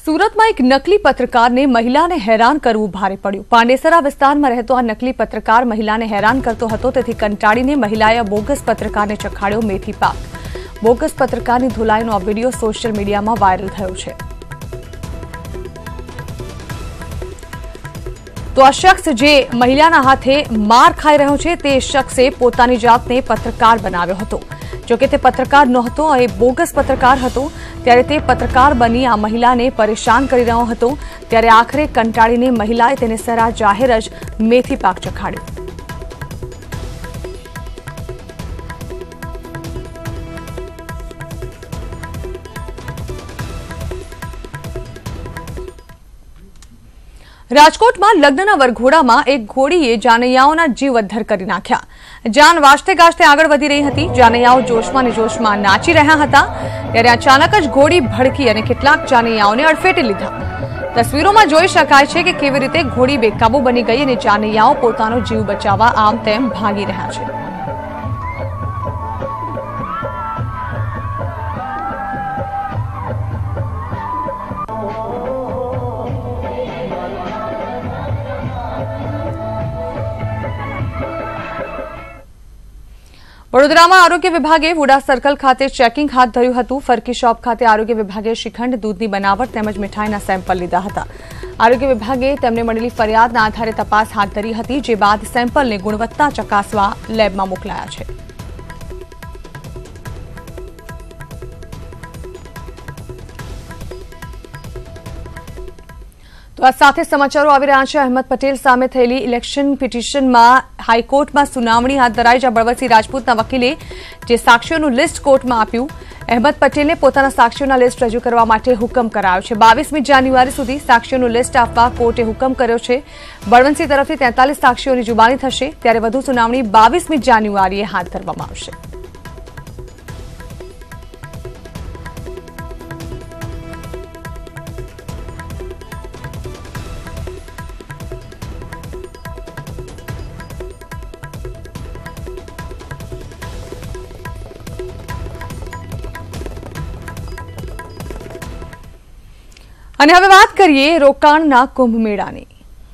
સુરતમાં એક નકલી પત્રકારને મહિલાને હેરાન કરવું ભારે પડ્યું। પાંડેસરા વિસ્તારમાં રહેતો આ નકલી પત્રકાર મહિલાને હેરાન કરતો હતો, તેથી કંટાળીને મહિલાએ બોગસ પત્રકારને ચખાડ્યો મેથી પાક। બોગસ પત્રકારની ધુલાઈનો આ વિડીયો સોશિયલ મીડિયામાં વાયરલ થયો છે। તો આ શખ્સ જે મહિલાના હાથે માર ખાઈ રહ્યો છે, તે શખ્સે પોતાની જાતને પત્રકાર બનાવ્યો હતો। જો કે તે પત્રકાર નહોતો, એ બોગસ પત્રકાર હતો। ત્યારે તે પત્રકાર બની આ મહિલાને પરેશાન કરી રહ્યો હતો। ત્યારે આખરે કંટાળીને મહિલાએ તેને સરા જાહેર જ મેથી પાક ચખાડ્યો। રાજકોટમાં લગ્નના વરઘોડામાં એક ઘોડીએ જાનૈયાઓના જીવ અદ્ધર કરી નાખ્યા। જાન વાજતે ગાજતે આગળ વધી રહી હતી। જાનૈયાઓ જોશમાં ને જોશમાં નાચી રહ્યા હતા। ત્યારે અચાનક જ ઘોડી ભડકી અને કેટલાક જાનૈયાઓને અડફેટે લીધા। તસવીરોમાં જોઈ શકાય છે કે કેવી રીતે ઘોડી બેકાબુ બની ગઈ અને જાનૈયાઓ પોતાનો જીવ બચાવવા આમ તેમ ભાગી રહ્યા છે। વડોદરામાં આરોગ્ય વિભાગે વુડા સર્કલ ખાતે ચેકિંગ હાથ ધર્યું હતું। ફરકી શોપ ખાતે આરોગ્ય વિભાગે શ્રીખંડ, દૂધની બનાવટ તેમજ મીઠાઈના સેમ્પલ લીધા હતા। આરોગ્ય વિભાગે તેમને મળેલી ફરિયાદના આધારે તપાસ હાથ ધરી હતી, જે બાદ સેમ્પલને ગુણવત્તા ચકાસવા લેબમાં મોકલાયા છે। તો આ સાથે સમાચારો આવી રહ્યા છે। અહેમદ પટેલ સામે થયેલી ઇલેક્શન પિટિશનમાં હાઈકોર્ટમાં સુનાવણી હાથ ધરાઈ, જ્યાં બળવંતસિંહ રાજપૂતના વકીલે જે સાક્ષીઓનું લિસ્ટ કોર્ટમાં આપ્યું। અહેમદ પટેલને પોતાના સાક્ષીઓના લિસ્ટ રજૂ કરવા માટે હુકમ કરાયો છે। 22મી જાન્યુઆરી સુધી સાક્ષીઓનું લિસ્ટ આપવા કોર્ટે હુકમ કર્યો છે। બળવંતસિંહ તરફથી 43 સાક્ષીઓની જુબાની થશે, ત્યારે વધુ સુનાવણી 22મી જાન્યુઆરીએ હાથ ધરવામાં આવશે। અને હવે વાત કરીએ રોકાણના કુંભ મેળાની।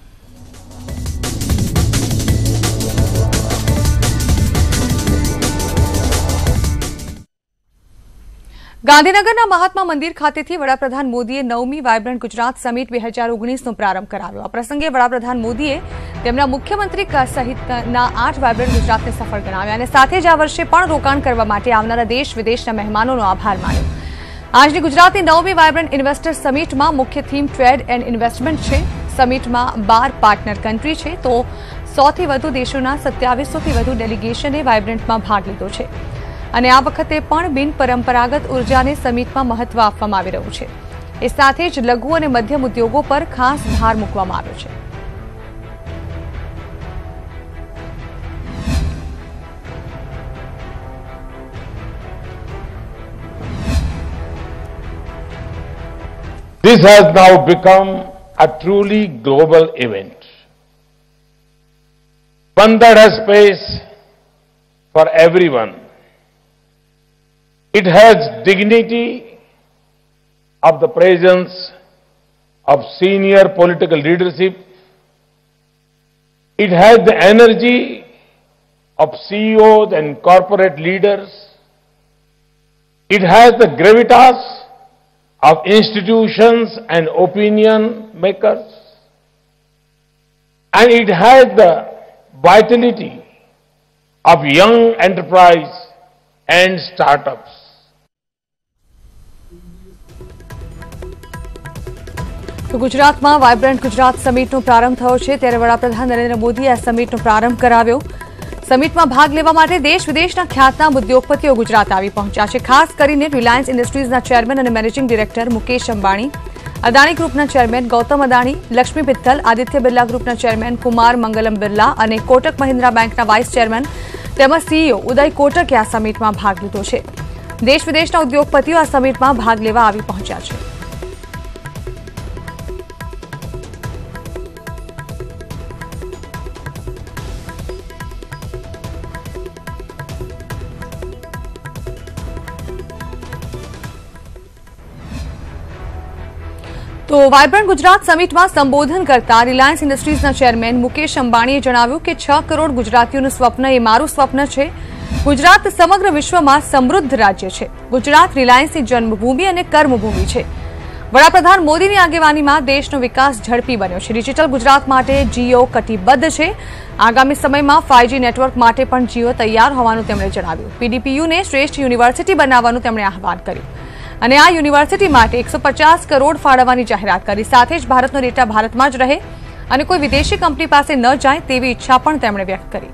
ગાંધીનગરના મહાત્મા મંદિર ખાતેથી વડાપ્રધાન મોદીએ 9મી વાયબ્રન્ટ ગુજરાત સમિટ 2019નો પ્રારંભ કરાવ્યો। આ પ્રસંગે વડાપ્રધાન મોદીએ તેમના મુખ્યમંત્રી સહિતના 8 વાયબ્રન્ટ ગુજરાતને સફળ ગણાવ્યા અને સાથે જ આ વર્ષે પણ રોકાણ કરવા માટે આવનારા દેશ વિદેશના મહેમાનોનો આભાર માન્યો। આજની ગુજરાતની 9મી વાયબ્રન્ટ ઇન્વેસ્ટર સમિટમાં મુખ્ય થીમ ટ્રેડ એન્ડ ઇન્વેસ્ટમેન્ટ છે। સમિટમાં 12 પાર્ટનર કન્ટ્રી છે, તો 100થી વધુ દેશોના 2700થી વધુ ડેલિગેશને વાયબ્રન્ટમાં ભાગ લીધો છે। અને આ વખતે પણ બિનપરંપરાગત ઉર્જાને સમિટમાં મહત્વ આપવામાં આવી રહ્યું છે। એ સાથે જ લઘુ અને મધ્યમ ઉદ્યોગો પર ખાસ ભાર મૂકવામાં આવ્યો છે। This has now become a truly global event, one that has space for everyone. It has dignity of the presence of senior political leadership. It has the energy of CEOs and corporate leaders. It has the gravitas of institutions and opinion makers, and it has the vitality of young enterprise and startups. તો ગુજરાતમાં vibrant Gujarat સમિટનો પ્રારંભ થયો છે, ત્યારે વડાપ્રધાન નરેન્દ્ર મોદીએ આ સમિટનો પ્રારંભ કરાવ્યો। સમિટમાં ભાગ લેવા માટે દેશ વિદેશના ખ્યાતનામ ઉદ્યોગપતિઓ ગુજરાત આવી પહોંચ્યા છે। ખાસ કરીને રિલાયન્સ ઇન્ડસ્ટ્રીઝના ચેરમેન અને મેનેજિંગ ડિરેક્ટર મુકેશ અંબાણી, અદાણી ગ્રુપના ચેરમેન ગૌતમ અદાણી, લક્ષ્મી મિત્તલ, આદિત્ય બિરલા ગ્રુપના ચેરમેન કુમાર મંગલમ બિરલા અને કોટક મહિન્દ્રા બેંકના વાઇસ ચેરમેન તેમજ સીઈઓ ઉદય કોટકે આ સમિટમાં ભાગ લીધો છે। દેશ વિદેશના ઉદ્યોગપતિઓ આ સમિટમાં ભાગ લેવા આવી પહોંચ્યા છે। તો વાયબ્રન્ટ ગુજરાત સમિટમાં સંબોધન કરતા રિલાયન્સ ઇન્ડસ્ટ્રીઝના ચેરમેન મુકેશ અંબાણીએ જણાવ્યું કે 6 કરોડ ગુજરાતીઓનું સ્વપ્ન એ મારું સ્વપ્ન છે. ગુજરાત સમગ્ર વિશ્વમાં સમૃદ્ધ રાજ્ય છે. ગુજરાત રિલાયન્સની જન્મભૂમિ અને કર્મભૂમિ છે. વડાપ્રધાન મોદીની આગેવાનીમાં દેશનો વિકાસ ઝડપી બન્યો છે. ડિજિટલ ગુજરાત માટે જીઓ કટિબદ્ધ છે. આગામી સમયમાં 5G નેટવર્ક માટે પણ જીઓ તૈયાર હોવાનું તેમણે જણાવ્યું. પીડીપીયુને શ્રેષ્ઠ યુનિવર્સિટી બનાવવાનું તેમણે આહવાન કર્યું અને આ યુનિવર્સિટી માટે 150 કરોડ ફાળવવાની જાહેરાત કરી. સાથે જ ભારતનો ડેટા ભારતમાં જ રહે અને કોઈ વિદેશી કંપની પાસે ન જાય તેવી ઈચ્છા પણ તેમણે વ્યક્ત કરી.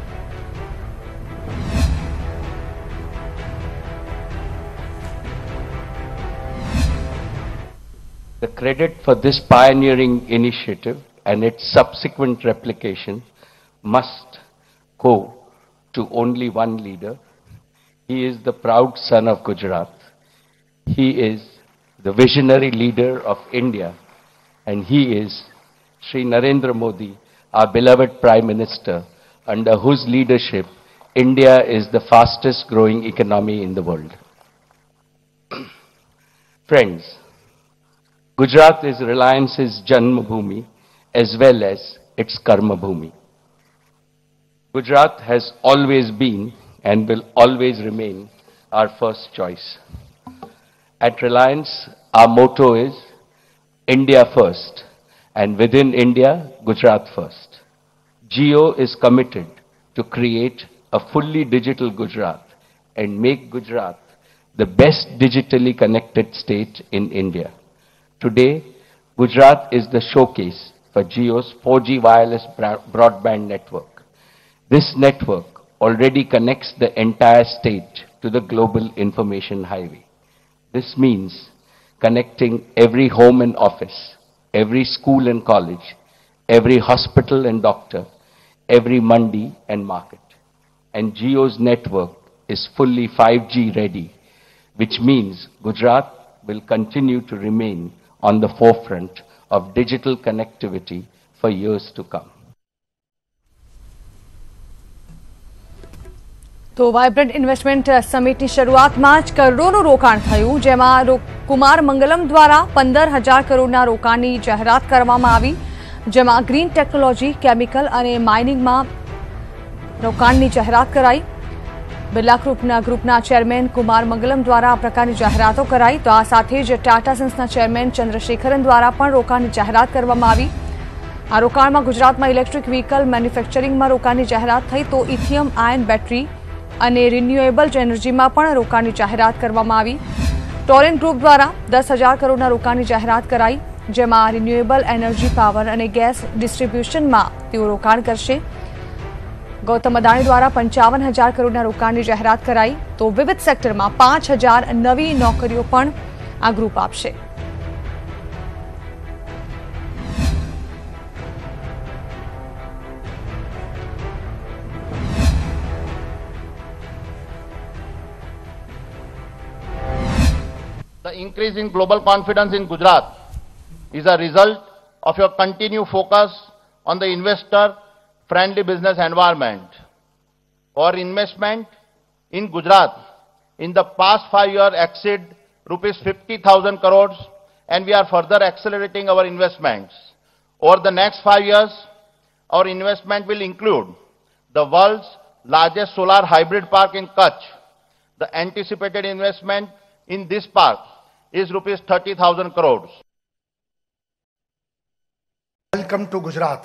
The credit for this pioneering initiative and its subsequent replication must go to only one leader. He is the proud son of Gujarat. He is the visionary leader of India, and he is Shri Narendra Modi, our beloved Prime Minister, under whose leadership India is the fastest growing economy in the world. Friends, Gujarat is Reliance's Janmabhoomi as well as its Karmabhoomi. Gujarat has always been and will always remain our first choice. At Reliance, our motto is India first, and within India, Gujarat first. Jio is committed to create a fully digital Gujarat and make Gujarat the best digitally connected state in India. Today, Gujarat is the showcase for Jio's 4G wireless broadband network. This network already connects the entire state to the global information highway. This means connecting every home and office, every school and college, every hospital and doctor, every mandi and market. And Jio's network is fully 5G ready, which means Gujarat will continue to remain on the forefront of digital connectivity for years to come. તો vibrant investment સમિટની શરૂઆતમાં જ કરોડોનું રોકાણ થયું, જેમાં કુમાર મંગલમ દ્વારા 15,000 કરોડના રોકાણની જાહેરાત કરવામાં આવી, જેમાં ગ્રીન ટેકનોલોજી, કેમિકલ અને માઇનિંગમાં રોકાણની જાહેરાત કરાઈ. બિરલા ગ્રુપના ચેરમેન કુમાર મંગલમ દ્વારા આ પ્રકારની જાહેરાતો કરાઈ. તો આ સાથે જ ટાટા સન્સના ચેરમેન ચંદ્રશેખરન દ્વારા પણ રોકાણની જાહેરાત કરવામાં આવી. આ રોકાણમાં ગુજરાતમાં ઇલેક્ટ્રિક વ્હીકલ મેન્યુફેક્ચરિંગમાં રોકાણની જાહેરાત થઈ. તો ઇથિયમ આયન બેટરી અને રિન્યુએબલ એનર્જીમાં પણ રોકાણની જાહેરાત કરવામાં આવી. ટોરેન્ટ ગ્રુપ દ્વારા 10,000 કરોડના રોકાણની જાહેરાત કરાઈ, જેમાં રિન્યુએબલ એનર્જી, પાવર અને ગેસ ડિસ્ટ્રીબ્યુશનમાં તેઓ રોકાણ કરશે. ગૌતમ અદાણી દ્વારા 55,000 કરોડના રોકાણની જાહેરાત કરાઈ. તો વિવિધ સેક્ટરમાં 5,000 નવી નોકરીઓ પણ આ ગ્રુપ આપશે. The increase in global confidence in Gujarat is a result of your continued focus on the investor-friendly business environment. Our investment in Gujarat in the past 5 years exceed rupees 50,000 crores, and we are further accelerating our investments. Over the next 5 years, our investment will include the world's largest solar hybrid park in Kutch. The anticipated investment in this park is rupees 30,000 crores. Welcome to Gujarat.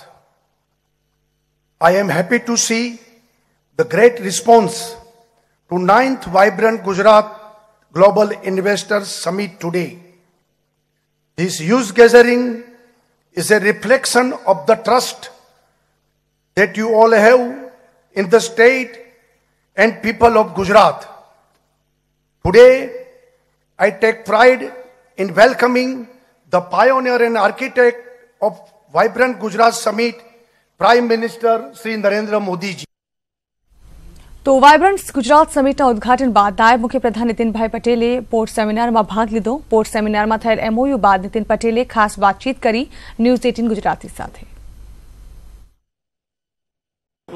I am happy to see the great response to 9th Vibrant Gujarat Global Investors Summit today. This huge gathering is a reflection of the trust that you all have in the state and people of Gujarat. Today, I take pride in welcoming the pioneer and architect of Vibrant Gujarat Summit, Prime Minister Shri Narendra Modi ji. તો vibrant Gujarat સમિટના ઉદઘાટન બાદ નાયબ મુખ્યપ્રધાન નીતિનભાઈ પટેલે port સેમિનારમાં ભાગ લીધો. પોર્ટ સેમિનારમાં થયેલ MOU બાદ નીતિન પટેલે ખાસ વાતચીત કરી ન્યૂઝ 18 ગુજરાતી સાથે.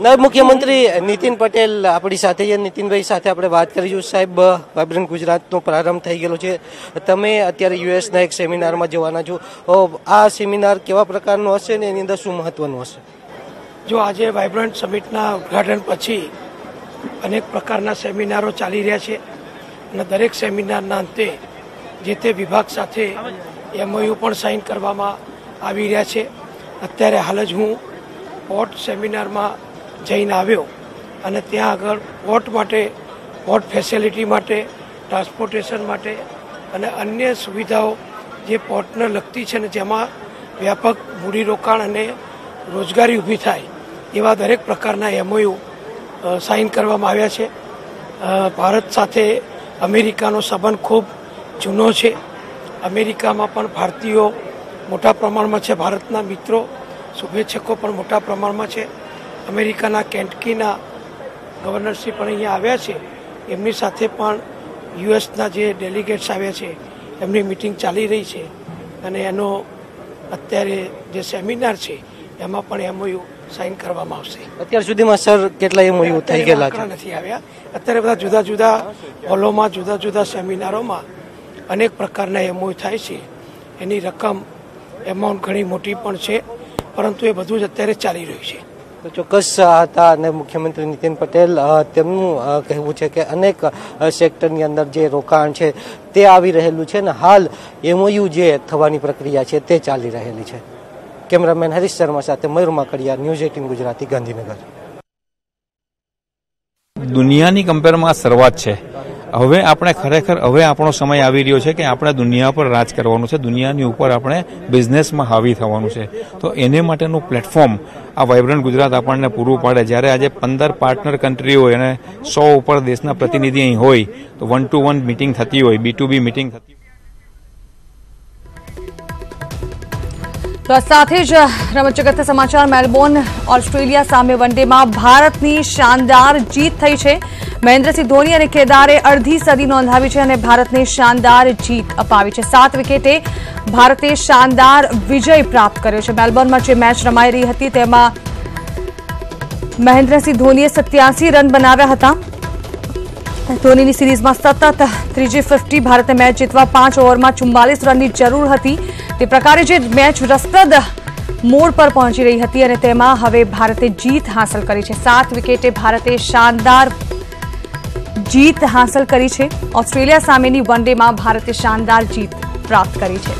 નાયબ મુખ્યમંત્રી નીતિન પટેલ આપણી સાથે છે। નીતિનભાઈ સાથે આપણે વાત કરીશું। સાહેબ, વાઇબ્રન્ટ ગુજરાતનો પ્રારંભ થઈ ગયેલો છે। તમે અત્યારે યુએસના એક સેમિનારમાં જવાના છો। આ સેમિનાર કેવા પ્રકારનો હશે ને એની અંદર શું મહત્વનું હશે? જો આજે વાઇબ્રન્ટ સમિટના ઉદઘાટન પછી અનેક પ્રકારના સેમિનારો ચાલી રહ્યા છે અને દરેક સેમિનારના અંતે જે તે વિભાગ સાથે MOU પણ સાઇન કરવામાં આવી રહ્યા છે। અત્યારે હાલ જ હું પોર્ટ સેમિનારમાં જઈને આવ્યો અને ત્યાં આગળ પોર્ટ માટે, પોર્ટ ફેસિલિટી માટે, ટ્રાન્સપોર્ટેશન માટે અને અન્ય સુવિધાઓ જે પોર્ટને લગતી છે ને જેમાં વ્યાપક મૂડીરોકાણ અને રોજગારી ઊભી થાય એવા દરેક પ્રકારના MOU સાઇન કરવામાં આવ્યા છે। ભારત સાથે અમેરિકાનો સંબંધ ખૂબ જૂનો છે। અમેરિકામાં પણ ભારતીયો મોટા પ્રમાણમાં છે, ભારતના મિત્રો, શુભેચ્છકો પણ મોટા પ્રમાણમાં છે। અમેરિકાના કેન્ટકીના ગવર્નરશ્રી પણ અહીંયા આવ્યા છે, એમની સાથે પણ યુએસના જે ડેલિગેટ્સ આવ્યા છે એમની મિટિંગ ચાલી રહી છે અને એનો અત્યારે જે સેમિનાર છે એમાં પણ MOU સાઇન કરવામાં આવશે। અત્યાર સુધીમાં સર કેટલા MOU થઈ ગયેલા છે? નથી આવ્યા। અત્યારે બધા જુદા જુદા હોલોમાં, જુદા જુદા સેમિનારોમાં અનેક પ્રકારના MOU થાય છે। એની રકમ, એમાઉન્ટ ઘણી મોટી પણ છે, પરંતુ એ બધું જ અત્યારે ચાલી રહ્યું છે। તો ચોક્કસ હતા અને મુખ્યમંત્રી નીતિન પટેલ, તેમનું કહેવું છે કે અનેક સેક્ટરની અંદર જે રોકાણ છે તે આવી રહેલું છે ને હાલ MOU જે થવાની પ્રક્રિયા છે તે ચાલી રહેલી છે। કેમેરામેન હરીશ શર્મા સાથે મયુર માકડિયા, ન્યૂઝ 18 ગુજરાતી, ગાંધીનગર। દુનિયાની કમ્પેરમાં શરૂઆત છે। હવે આપણે ખરેખર હવે આપણો સમય આવી રહ્યો છે કે આપણે દુનિયા પર રાજ કરવાનું છે, દુનિયાની ઉપર આપણે બિઝનેસમાં હાવી થવાનું છે। તો એને માટેનું પ્લેટફોર્મ આ વાઇબ્રન્ટ ગુજરાત આપણને પૂરું પાડે। જ્યારે આજે 15 પાર્ટનર કન્ટ્રી હોય અને 100 ઉપર દેશના પ્રતિનિધિ અહીં હોય તો 1-to-1 મિટિંગ થતી હોય, B2B મિટિંગ થતી હોય। તો સાથે જ રમત જગતના સમાચાર। મેલબોર્ન ઓસ્ટ્રેલિયા સામે વનડેમાં ભારતની શાનદાર જીત થઈ છે। મહેન્દ્રસિંહ ધોની અને કેદારે અડધી સદી નોંધાવી છે અને ભારતને શાનદાર જીત અપાવી છે। 7 વિકેટે ભારતે શાનદાર વિજય પ્રાપ્ત કર્યો છે। મેલબોર્નમાં જે મેચ રમાઈ રહી હતી તેમાં મહેન્દ્રસિંહ ધોનીએ 87 રન બનાવ્યા હતા। ધોનીની સિરીઝમાં સતત ત્રીજી 50, ભારતે મેચ જીતવા 5 ઓવરમાં 44 રનની જરૂર હતી। તે પ્રકારે જે મેચ રસપ્રદ મોડ પર પહોંચી રહી હતી અને તેમાં હવે ભારતે જીત હાંસલ કરી છે। 7 વિકેટે ભારતે શાનદાર જીત હાંસલ કરી છે। ઓસ્ટ્રેલિયા સામેની વનડેમાં ભારતે શાનદાર જીત પ્રાપ્ત કરી છે।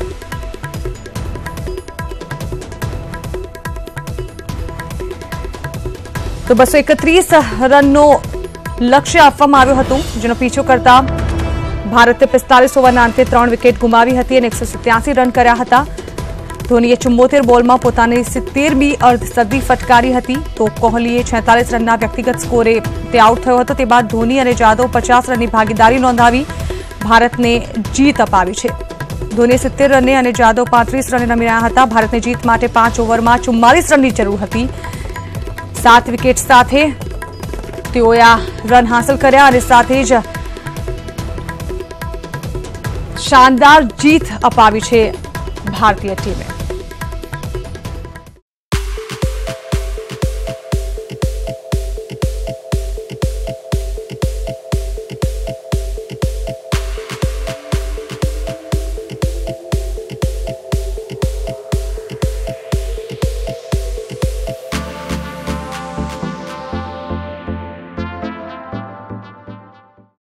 તો 231 રનનો લક્ષ્ય આપવામાં આવ્યું હતું, જેનો પીછો કરતા ભારતે 45 ઓવરના અંતે 3 વિકેટ ગુમાવી હતી અને 187 રન કર્યા હતા। ધોનીએ 74 બોલમાં પોતાની 70મી અર્ધસદી ફટકારી હતી, તો કોહલીએ 46 રનના વ્યક્તિગત સ્કોરે તે આઉટ થયો હતો। તે બાદ ધોની અને જાદવ 50 રનની ભાગીદારી નોંધાવી ભારતને જીત અપાવી છે। ધોનીએ 70 રને અને જાદવ 35 રને રમી રહ્યા હતા। ભારતને જીત માટે 5 ઓવરમાં 44 રનની જરૂર હતી। 7 વિકેટ સાથે તેઓએ આ રન હાંસલ કર્યા અને સાથે જ શાનદાર જીત અપાવી છે ભારતીય ટીમે।